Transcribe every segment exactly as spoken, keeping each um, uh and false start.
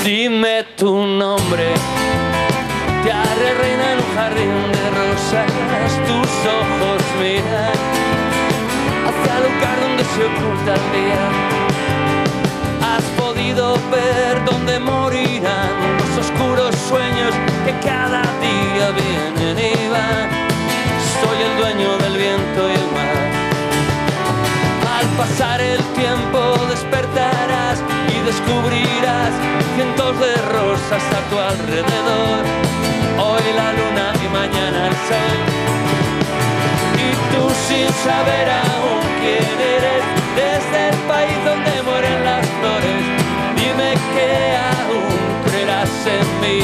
Dime tu nombre, te haré reina en un jardín de rosas. Tus ojos miran hacia el lugar donde se oculta el día. Has podido ver dónde morirán los oscuros sueños que cada día vienen y van. Soy el dueño del viento y el mar. Al pasar el tiempo despertarás y descubrirás cientos de rosas a tu alrededor. Hoy la luna y mañana el sol. Y tú sin saber aún quién eres, desde el país donde mueren las flores, dime que aún creerás en mí.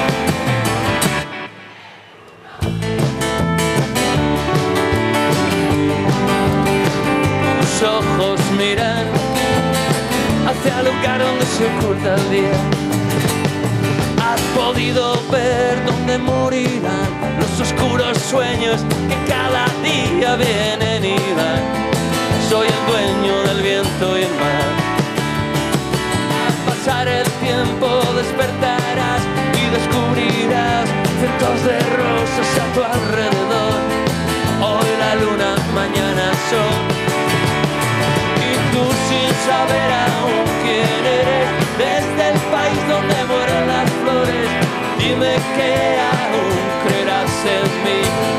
Tus ojos miran hacia el lugar donde se oculta el día. Has podido ver dónde morirán los oscuros sueños que cada día vienen y van. Soy el dueño del viento y el mar. Al pasar el tiempo despertarás y descubrirás cientos de rosas a tu alrededor. Hoy la luna, mañana el sol. Y tú sin saber aún quién eres, desde el país donde mueren las flores, dime que aún creerás en mí.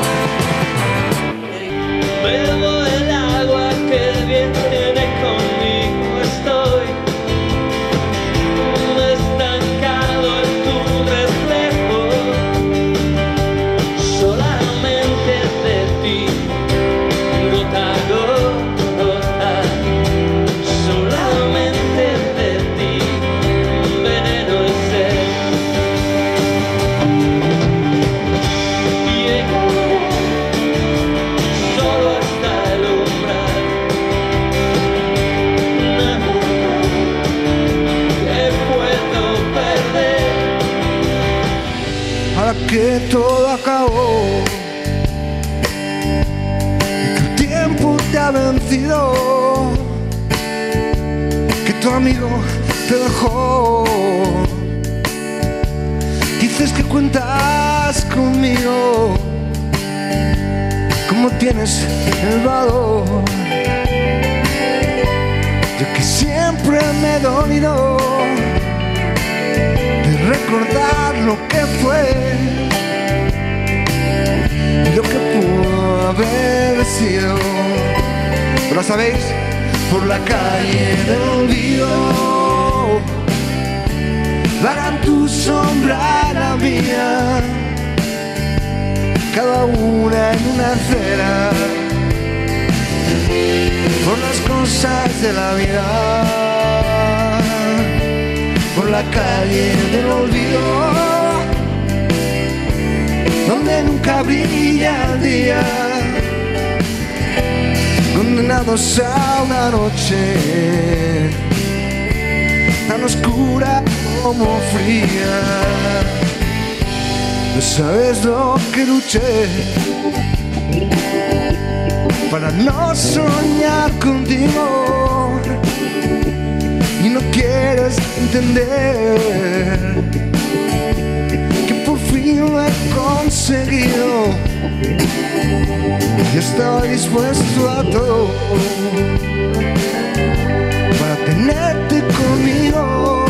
Bebo el agua que el viento viene conmigo, estoy estancado en tu reflejo, solamente de ti, gota a gota, solamente de ti, veneno y sed. Llegaré solo hasta el umbral, nada que puedo perder. Ahora que todo acabó y que el tiempo te ha vencido, que tu amigo te dejó, dices que cuentas conmigo, como tienes el valor. Yo que siempre me he dolido de recordar lo que fue y lo que pudo haber sido. Pero sabéis, por la calle del olvido vagan tu sombra y la mía, cada una en una acera, por las cosas de la vida, por la calle del olvido, donde nunca brilla el día, condenados a una noche tan oscura como fría. No sabes lo que luché para no soñar contigo, y no quieres entender que por fin lo he conseguido y estaba dispuesto a todo para tenerte conmigo.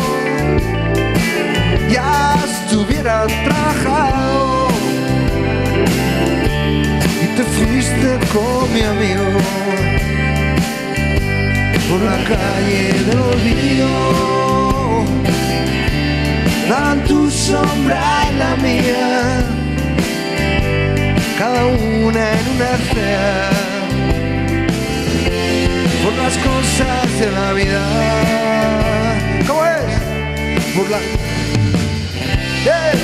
Ya estuviera trabajado y te fuiste con mi amigo por la calle del olvido, dan tu sombra y la mía, cada una en una acera, por las cosas de la vida. ¿Cómo es? Por la... ¡Eh!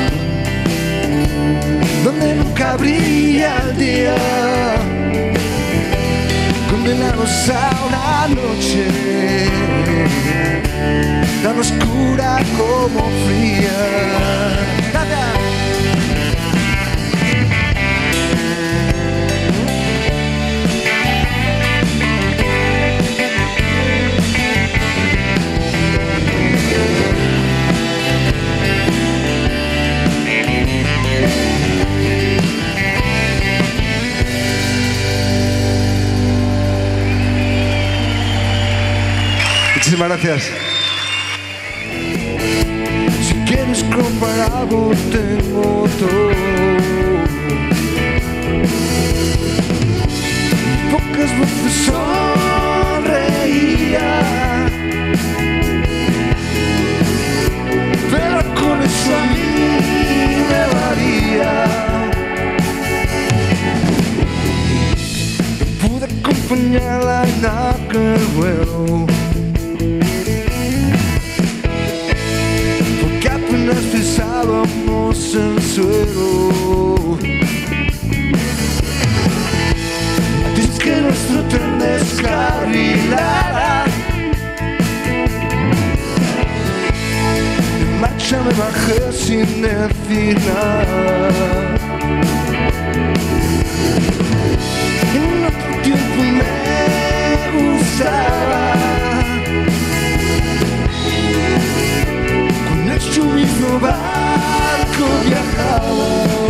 Donde nunca brilla el día, condenados a una noche tan oscura como fría. ¡Nada! gracias. Si quieres comprar algo, tengo todo. Pocas veces sonreía, pero con eso a mí me valía. Pude acompañarla en aquel vuelo, porque apenas pisábamos el suelo. Dices que nuestro tren descarrilara, en marcha me bajé sin decir nada. En otro tiempo me gustaba, con nuestro mismo barco viajaba.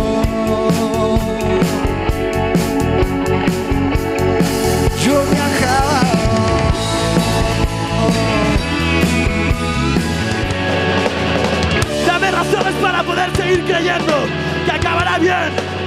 Yo viajaba. Dame razones para poder seguir creyendo que acabará bien.